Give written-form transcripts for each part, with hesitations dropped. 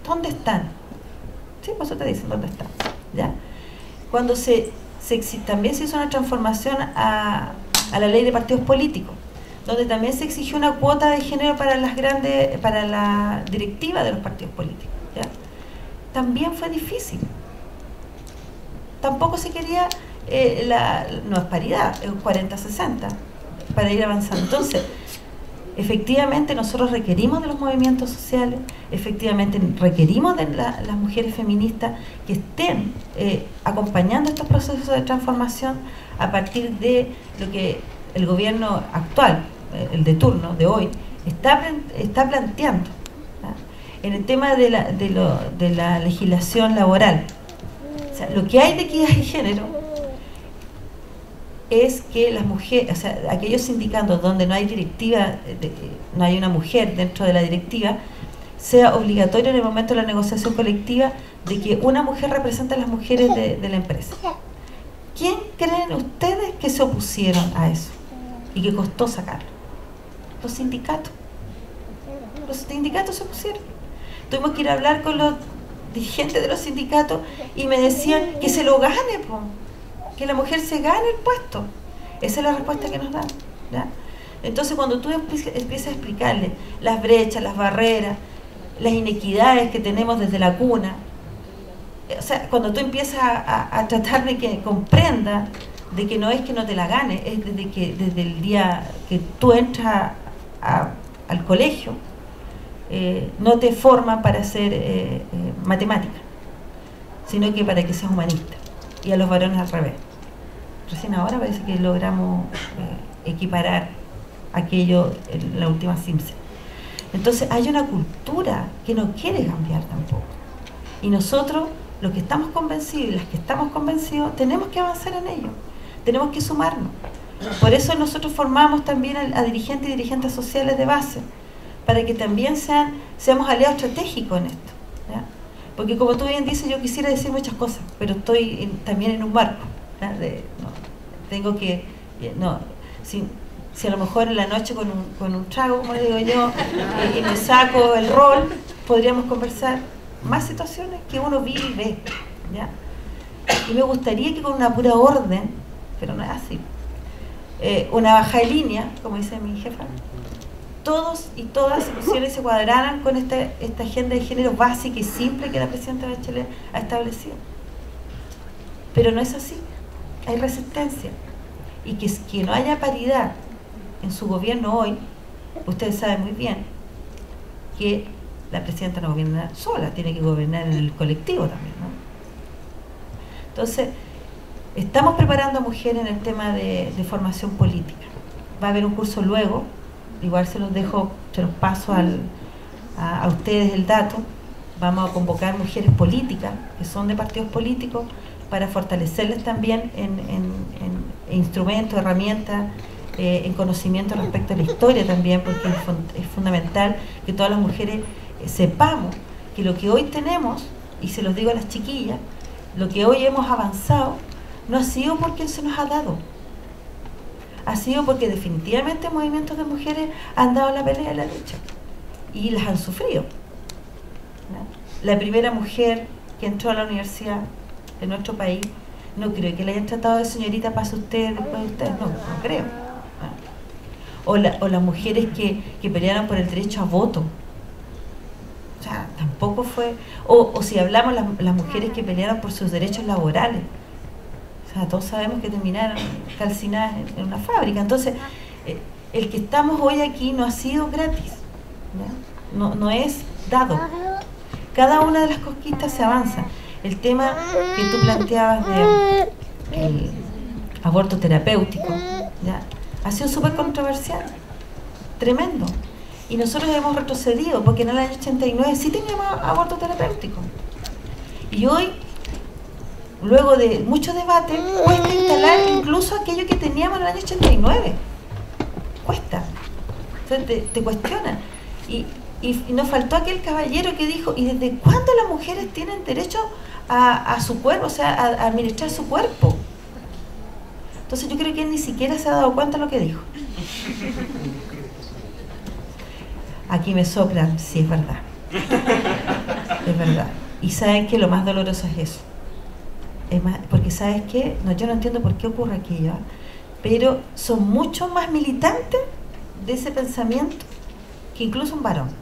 ¿Dónde están? Sí, pues eso te dicen dónde están, ¿ya? Cuando también se hizo una transformación a la ley de partidos políticos, donde también se exigió una cuota de género para la directiva de los partidos políticos, ¿ya? También fue difícil. Tampoco se quería, no es paridad, es 40-60, para ir avanzando. Entonces, efectivamente nosotros requerimos de los movimientos sociales, efectivamente requerimos de las mujeres feministas que estén acompañando estos procesos de transformación a partir de lo que el gobierno actual, el de turno, de hoy, está planteando, ¿ya? En el tema de la legislación laboral. O sea, lo que hay de equidad de género es que las mujeres, o sea, aquellos sindicatos donde no hay directiva, no hay una mujer dentro de la directiva, sea obligatorio en el momento de la negociación colectiva de que una mujer represente a las mujeres de la empresa. ¿Quién creen ustedes que se opusieron a eso y que costó sacarlo? Los sindicatos. Los sindicatos se opusieron. Tuvimos que ir a hablar con los dirigentes de los sindicatos y me decían que se lo gane, po, que la mujer se gane el puesto. Esa es la respuesta que nos dan, ¿ya? Entonces, cuando tú empiezas a explicarle las brechas, las barreras, las inequidades que tenemos desde la cuna, o sea, cuando tú empiezas a tratar de que comprenda de que no es que no te la ganes, es desde el día que tú entras al colegio, no te forman para hacer matemática, sino que para que seas humanista, y a los varones al revés. Recién ahora parece que logramos equiparar aquello en la última Simpson. Entonces hay una cultura que no quiere cambiar tampoco, y nosotros, los que estamos convencidos y las que estamos convencidos, tenemos que avanzar en ello, tenemos que sumarnos. Por eso nosotros formamos también a dirigentes y dirigentes sociales de base, para que también seamos aliados estratégicos en esto, ¿ya? Porque como tú bien dices, yo quisiera decir muchas cosas, pero estoy también en un barco, ¿ya? Tengo que, si a lo mejor en la noche con un trago, como digo yo, y me saco el rol, podríamos conversar más situaciones que uno vive y ve, ¿ya? Y me gustaría que con una pura orden, pero no es así, una baja de línea, como dice mi jefa, todos y todas se cuadraran con esta agenda de género básica y simple que la presidenta Bachelet ha establecido. Pero no es así, hay resistencia, y que no haya paridad en su gobierno hoy, ustedes saben muy bien que la presidenta no gobierna sola, tiene que gobernar en el colectivo también, ¿no? Entonces, estamos preparando a mujeres en el tema de formación política. Va a haber un curso luego, igual se los paso a ustedes el dato. Vamos a convocar mujeres políticas que son de partidos políticos para fortalecerles también en instrumentos, herramientas, en conocimiento respecto a la historia también, porque es fundamental que todas las mujeres sepamos que lo que hoy tenemos, y se los digo a las chiquillas, lo que hoy hemos avanzado no ha sido porque se nos ha dado, ha sido porque definitivamente movimientos de mujeres han dado la pelea y la lucha y las han sufrido, ¿no? La primera mujer que entró a la universidad de nuestro país, no creo que la hayan tratado de señorita, pase usted, después de usted, no creo, ¿no? O las mujeres que pelearon por el derecho a voto, o sea, tampoco fue, o si hablamos las mujeres que pelearon por sus derechos laborales, o sea, todos sabemos que terminaron calcinadas en una fábrica. Entonces, el que estamos hoy aquí no ha sido gratis, ¿no? No es dado. Cada una de las conquistas se avanza. El tema que tú planteabas del aborto terapéutico, ¿ya? Ha sido súper controversial, tremendo. Y nosotros hemos retrocedido, porque en el año 89 sí teníamos aborto terapéutico. Y hoy, luego de mucho debate, cuesta instalar incluso aquello que teníamos en el año 89. Cuesta. Entonces te cuestionan. Y nos faltó aquel caballero que dijo, ¿y desde cuándo las mujeres tienen derecho a su cuerpo, o sea, a administrar su cuerpo? Entonces yo creo que él ni siquiera se ha dado cuenta de lo que dijo. Aquí me soplan, sí, es verdad. es verdad. Y saben que lo más doloroso es eso. Es más, porque ¿sabes qué? No, yo no entiendo por qué ocurre aquello, ¿eh? Pero son mucho más militantes de ese pensamiento que incluso un varón.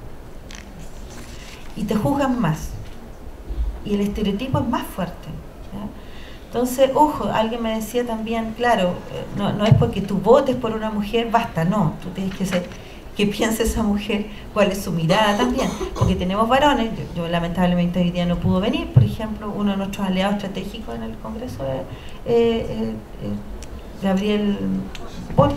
Y te juzgan más. Y el estereotipo es más fuerte, ¿ya? Entonces, ojo, alguien me decía también, claro, no es porque tú votes por una mujer, basta, no, tú tienes que ser, qué piensa esa mujer, cuál es su mirada también, porque tenemos varones, yo lamentablemente hoy día no pudo venir, por ejemplo, uno de nuestros aliados estratégicos en el Congreso es Gabriel Boric,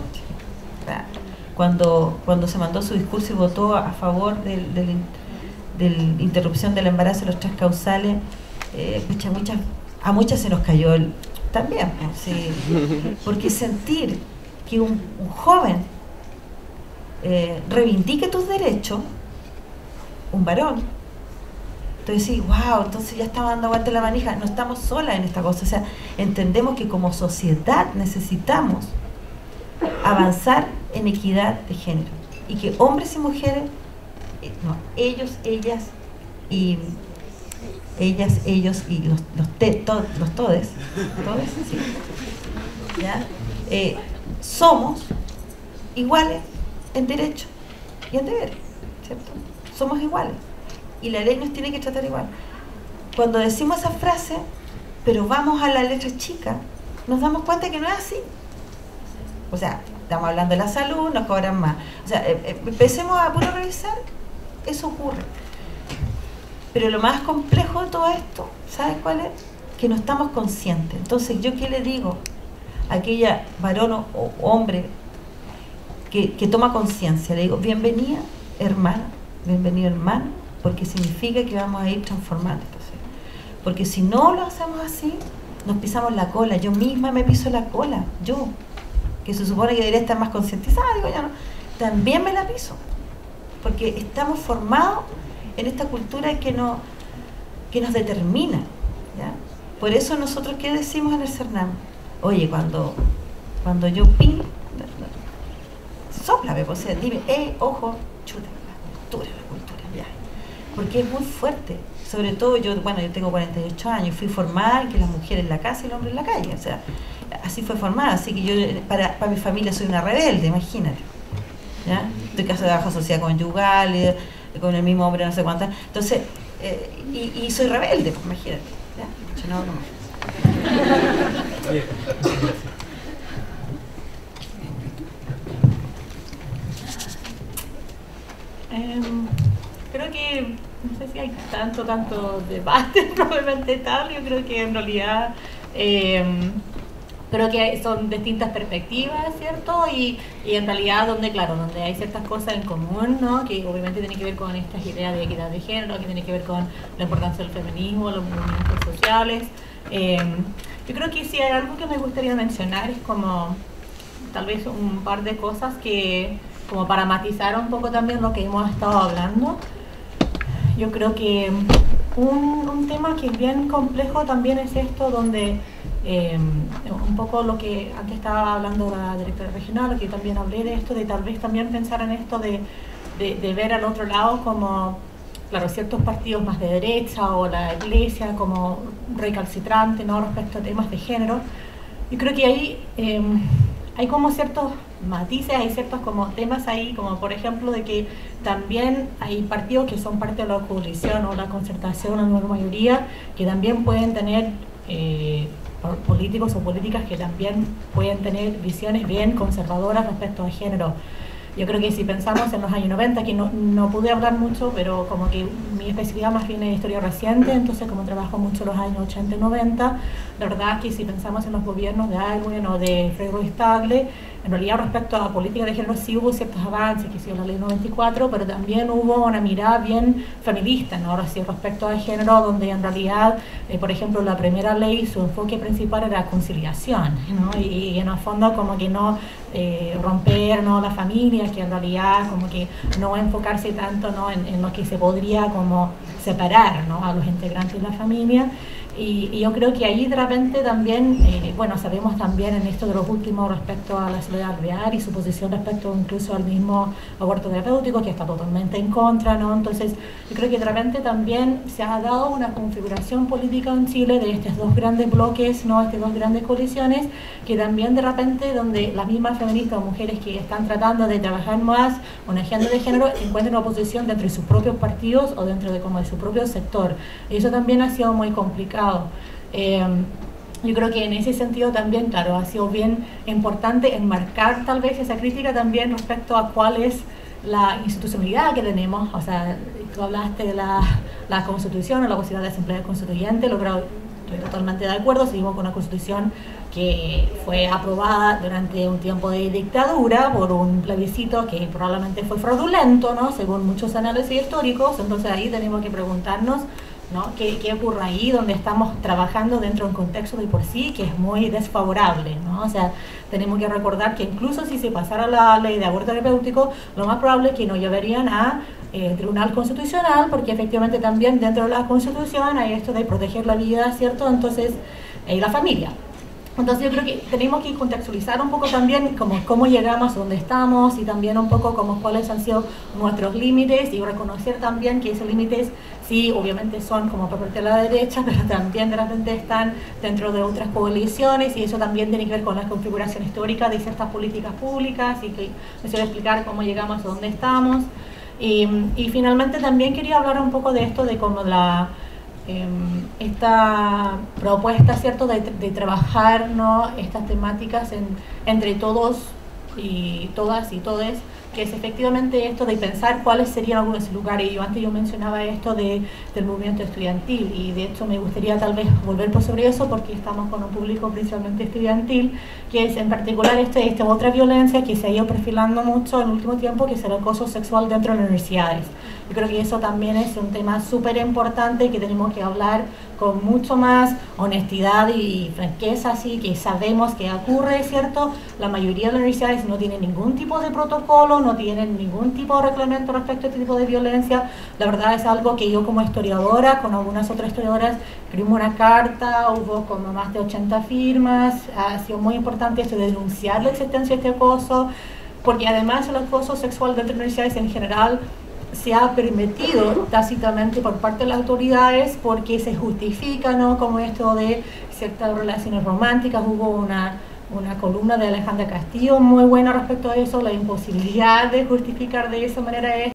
cuando se mandó su discurso y votó a favor de la interrupción del embarazo de los 3 causales, a muchas se nos cayó también, sí, porque sentir que un joven reivindique tus derechos, un varón, entonces sí, wow, entonces ya estamos dando vuelta la manija, no estamos solas en esta cosa, o sea, entendemos que como sociedad necesitamos avanzar en equidad de género y que hombres y mujeres, no, ellos, ellas y ellos y los todes, sí, ¿ya? Somos iguales en derecho y en deber, ¿cierto? Somos iguales y la ley nos tiene que tratar igual. Cuando decimos esa frase, pero vamos a la letra chica, nos damos cuenta que no es así. O sea, estamos hablando de la salud, nos cobran más. O sea, empecemos a puro revisar, eso ocurre. Pero lo más complejo de todo esto, ¿sabes cuál es? Que no estamos conscientes. Entonces, ¿yo qué le digo a aquella varón o hombre que toma conciencia? Le digo, bienvenida, hermana, bienvenido, hermano, porque significa que vamos a ir transformando esto. Porque si no lo hacemos así, nos pisamos la cola. Yo misma me piso la cola, yo, que se supone que debería estar más concientizada, digo, ya no, también me la piso. Porque estamos formados en esta cultura que nos determina, ¿ya? Por eso nosotros, ¿qué decimos en el Cernam? Oye, cuando yo pin, sóplame, o sea, dime, ojo, chuta, la cultura, ya. Porque es muy fuerte. Sobre todo yo tengo 48 años, fui formada en que las mujeres en la casa y el hombre en la calle, o sea, así fue formada, así que yo para mi familia soy una rebelde, imagínate, ¿ya? Estoy casada bajo sociedad conyugal, con el mismo hombre no sé cuántas, entonces, y soy rebelde, pues imagínate, ¿ya? Yo no. Creo que no sé si hay tanto debate probablemente tal, yo creo que en realidad creo que son distintas perspectivas, ¿cierto? Y en realidad donde hay ciertas cosas en común, ¿no? Que obviamente tienen que ver con estas ideas de equidad de género, que tienen que ver con la importancia del feminismo, los movimientos sociales. Yo creo que si hay algo que me gustaría mencionar es como tal vez un par de cosas que como para matizar un poco también lo que hemos estado hablando. Yo creo que un tema que es bien complejo también es esto donde un poco lo que antes estaba hablando la directora regional, que también hablé de esto, de tal vez también pensar en esto de ver al otro lado como, claro, ciertos partidos más de derecha o la iglesia como recalcitrante, ¿no? Respecto a temas de género. Yo creo que ahí hay como ciertos matices, hay ciertos como temas ahí, como por ejemplo de que también hay partidos que son parte de la coalición o la concertación en nueva mayoría, que también pueden tener políticos o políticas que también pueden tener visiones bien conservadoras respecto a género. Yo creo que si pensamos en los años 90, que no pude hablar mucho, pero como que mi especialidad más bien es historia reciente, entonces como trabajo mucho los años 80 y 90, la verdad es que si pensamos en los gobiernos de Aylwin o de Frederick Tagle, en realidad respecto a la política de género sí hubo ciertos avances, que hizo la ley 94, pero también hubo una mirada bien feminista, ¿no? Ahora sí, respecto al género, donde en realidad, por ejemplo, la primera ley, su enfoque principal era conciliación, ¿no? Y en el fondo como que no romper, ¿no? La familia, que en realidad como que no enfocarse tanto, ¿no? en lo que se podría como separar, ¿no? A los integrantes de la familia. Y yo creo que ahí de repente también, bueno, sabemos también en esto de los últimos respecto a la Soledad Alvear y su posición respecto incluso al mismo aborto terapéutico, que está totalmente en contra, ¿no? Entonces, yo creo que de repente también se ha dado una configuración política en Chile de estos dos grandes bloques, ¿no? Estas dos grandes coaliciones, que también de repente donde las mismas feministas o mujeres que están tratando de trabajar más una agenda de género encuentran una oposición dentro de sus propios partidos o dentro de como de su propio sector. Y eso también ha sido muy complicado. Yo creo que en ese sentido también, claro, ha sido bien importante enmarcar tal vez esa crítica también respecto a cuál es la institucionalidad que tenemos. O sea, tú hablaste de la Constitución o la posibilidad de asamblea constituyente, lo creo, estoy totalmente de acuerdo. Seguimos con una Constitución que fue aprobada durante un tiempo de dictadura por un plebiscito que probablemente fue fraudulento, ¿no? Según muchos análisis históricos. Entonces ahí tenemos que preguntarnos, ¿no? ¿Qué ocurre ahí donde estamos trabajando dentro de un contexto de por sí que es muy desfavorable, ¿no? O sea, tenemos que recordar que incluso si se pasara la ley de aborto terapéutico, lo más probable es que nos llevarían a Tribunal Constitucional, porque efectivamente también dentro de la Constitución hay esto de proteger la vida, ¿cierto? Entonces, y la familia. Entonces yo creo que tenemos que contextualizar un poco también cómo llegamos a donde estamos y también un poco cuáles han sido nuestros límites y reconocer también que esos límites sí, obviamente son como por parte de la derecha, pero también de repente están dentro de otras coaliciones y eso también tiene que ver con la configuración histórica de ciertas políticas públicas y que me suele explicar cómo llegamos a donde estamos. Y finalmente también quería hablar un poco de esto de cómo esta propuesta, ¿cierto?, de trabajar, ¿no?, estas temáticas entre todos y todas y todes, que es efectivamente esto de pensar cuáles serían algunos lugares. Yo mencionaba esto del movimiento estudiantil y de hecho me gustaría tal vez volver por sobre eso porque estamos con un público principalmente estudiantil, que es en particular esta otra violencia que se ha ido perfilando mucho en el último tiempo, que es el acoso sexual dentro de las universidades. Yo creo que eso también es un tema súper importante que tenemos que hablar con mucho más honestidad y franqueza, así que sabemos que ocurre, ¿cierto? La mayoría de las universidades no tienen ningún tipo de protocolo, no tienen ningún tipo de reglamento respecto a este tipo de violencia. La verdad es algo que yo como historiadora, con algunas otras historiadoras, escribimos una carta, hubo como más de 80 firmas, ha sido muy importante esto de denunciar la existencia de este acoso, porque además el acoso sexual dentro de las universidades en general se ha permitido tácitamente por parte de las autoridades porque se justifica, ¿no?, como esto de ciertas relaciones románticas. Hubo una columna de Alejandra Castillo muy buena respecto a eso, la imposibilidad de justificar de esa manera